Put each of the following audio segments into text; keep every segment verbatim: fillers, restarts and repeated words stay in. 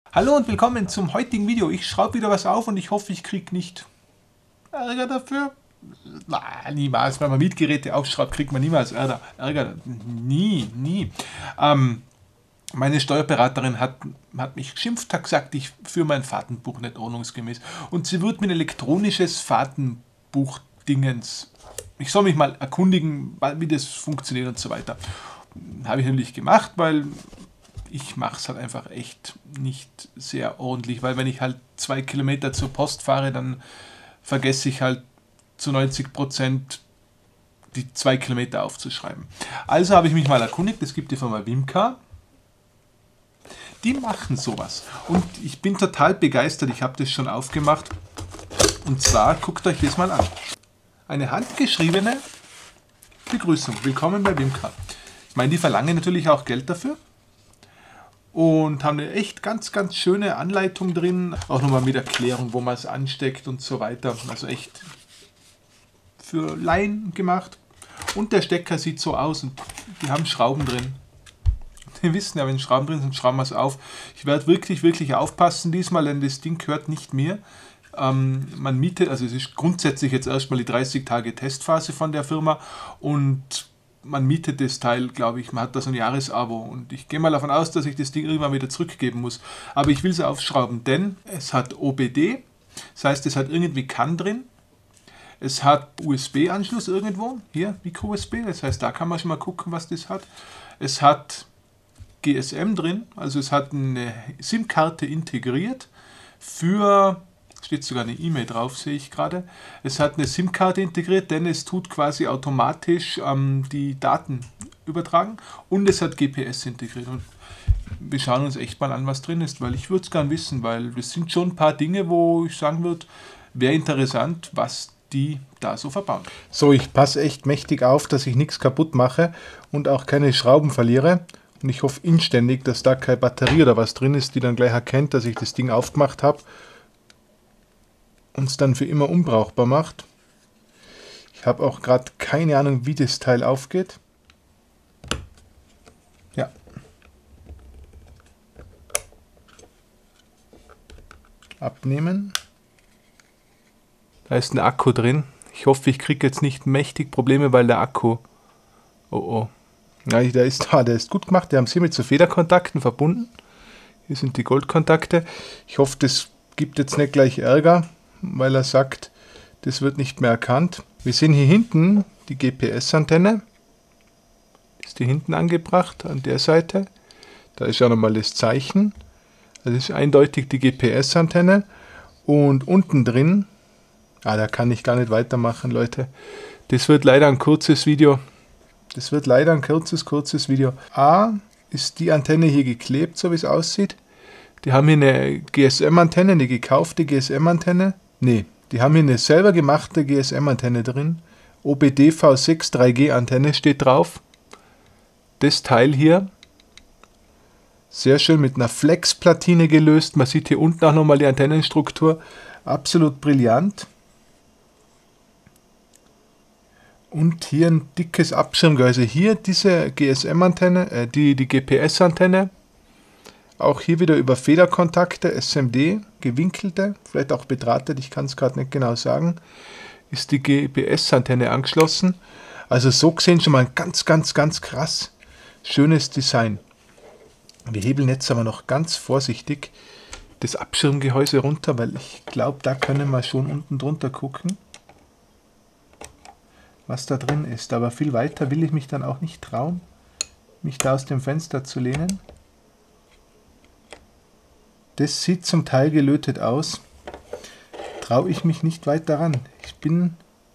Hallo und willkommen zum heutigen Video. Ich schraube wieder was auf und ich hoffe, ich kriege nicht Ärger dafür. Na, niemals. Wenn man Mietgeräte aufschraubt, kriegt man niemals Ärger. Ärger. Nie, nie. Ähm, meine Steuerberaterin hat, hat mich geschimpft, hat gesagt, ich führe mein Fahrtenbuch nicht ordnungsgemäß. Und sie wird mir ein elektronisches Fahrtenbuch-Dingens. Ich soll mich mal erkundigen, wie das funktioniert und so weiter. Habe ich natürlich gemacht, weil ich mache es halt einfach echt nicht sehr ordentlich, weil wenn ich halt zwei Kilometer zur Post fahre, dann vergesse ich halt zu neunzig Prozent die zwei Kilometer aufzuschreiben. Also habe ich mich mal erkundigt, es gibt die Firma Wimcar, die machen sowas. Und ich bin total begeistert, ich habe das schon aufgemacht. Und zwar, guckt euch das mal an. Eine handgeschriebene Begrüßung. Willkommen bei Wimcar. Ich meine, die verlangen natürlich auch Geld dafür. Und haben eine echt ganz, ganz schöne Anleitung drin. Auch nochmal mit Erklärung, wo man es ansteckt und so weiter. Also echt für Laien gemacht. Und der Stecker sieht so aus und die haben Schrauben drin. Wir wissen ja, wenn Schrauben drin sind, schrauben wir es auf. Ich werde wirklich, wirklich aufpassen diesmal, denn das Ding gehört nicht mir. Ähm, man mietet, also es ist grundsätzlich jetzt erstmal die dreißig Tage Testphase von der Firma und man mietet das Teil, glaube ich, man hat da so ein Jahresabo und ich gehe mal davon aus, dass ich das Ding irgendwann wieder zurückgeben muss. Aber ich will es aufschrauben, denn es hat O B D, das heißt, es hat irgendwie C A N drin, es hat U S B-Anschluss irgendwo, hier, Micro-U S B, das heißt, da kann man schon mal gucken, was das hat. Es hat G S M drin, also es hat eine SIM-Karte integriert für... Steht sogar eine E-Mail drauf, sehe ich gerade. Es hat eine SIM-Karte integriert, denn es tut quasi automatisch ähm, die Daten übertragen. Und es hat G P S integriert. Und wir schauen uns echt mal an, was drin ist, weil ich würde es gern wissen, weil das sind schon ein paar Dinge, wo ich sagen würde, wäre interessant, was die da so verbauen. So, ich passe echt mächtig auf, dass ich nichts kaputt mache und auch keine Schrauben verliere. Und ich hoffe inständig, dass da keine Batterie oder was drin ist, die dann gleich erkennt, dass ich das Ding aufgemacht habe. Uns dann für immer unbrauchbar macht. Ich habe auch gerade keine Ahnung, wie das Teil aufgeht. Ja. Abnehmen. Da ist ein Akku drin. Ich hoffe, ich kriege jetzt nicht mächtig Probleme, weil der Akku... Oh oh. Ja, der ist da, der ist gut gemacht. Wir haben es hier mit so Federkontakten verbunden. Hier sind die Goldkontakte. Ich hoffe, das gibt jetzt nicht gleich Ärger, weil er sagt, das wird nicht mehr erkannt. Wir sehen hier hinten die G P S-Antenne. Ist die hinten angebracht an der Seite. Da ist ja nochmal das Zeichen. Das ist eindeutig die G P S-Antenne. Und unten drin, ah, da kann ich gar nicht weitermachen, Leute. Das wird leider ein kurzes Video. Das wird leider ein kurzes, kurzes Video. A, ist die Antenne hier geklebt, so wie es aussieht. Die haben hier eine G S M-Antenne, eine gekaufte G S M-Antenne. Nee, die haben hier eine selber gemachte G S M-Antenne drin. O B D V sechs drei G-Antenne steht drauf. Das Teil hier, sehr schön mit einer Flex-Platine gelöst. Man sieht hier unten auch nochmal die Antennenstruktur. Absolut brillant. Und hier ein dickes Abschirmgehäuse. Hier diese G S M-Antenne, äh, die, die G P S-Antenne. Auch hier wieder über Federkontakte, S M D, gewinkelte, vielleicht auch bedrahtet, ich kann es gerade nicht genau sagen, ist die G P S-Antenne angeschlossen. Also so gesehen schon mal ein ganz, ganz, ganz krass schönes Design. Wir hebeln jetzt aber noch ganz vorsichtig das Abschirmgehäuse runter, weil ich glaube, da können wir schon unten drunter gucken, was da drin ist. Aber viel weiter will ich mich dann auch nicht trauen, mich da aus dem Fenster zu lehnen. Das sieht zum Teil gelötet aus. Traue ich mich nicht weit daran. Ich bin...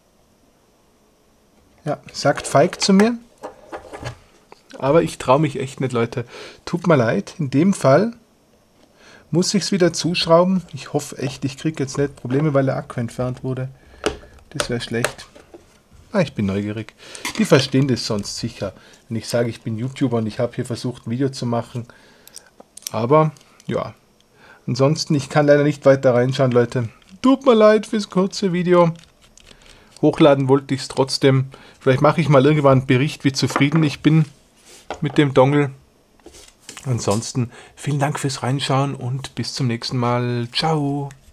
Ja, sagt feig zu mir. Aber ich traue mich echt nicht, Leute. Tut mir leid. In dem Fall muss ich es wieder zuschrauben. Ich hoffe echt, ich kriege jetzt nicht Probleme, weil der Akku entfernt wurde. Das wäre schlecht. Ah, ich bin neugierig. Die verstehen das sonst sicher. Wenn ich sage, ich bin YouTuber und ich habe hier versucht, ein Video zu machen. Aber, ja... Ansonsten, ich kann leider nicht weiter reinschauen, Leute. Tut mir leid fürs kurze Video. Hochladen wollte ich es trotzdem. Vielleicht mache ich mal irgendwann einen Bericht, wie zufrieden ich bin mit dem Dongle. Ansonsten vielen Dank fürs Reinschauen und bis zum nächsten Mal. Ciao!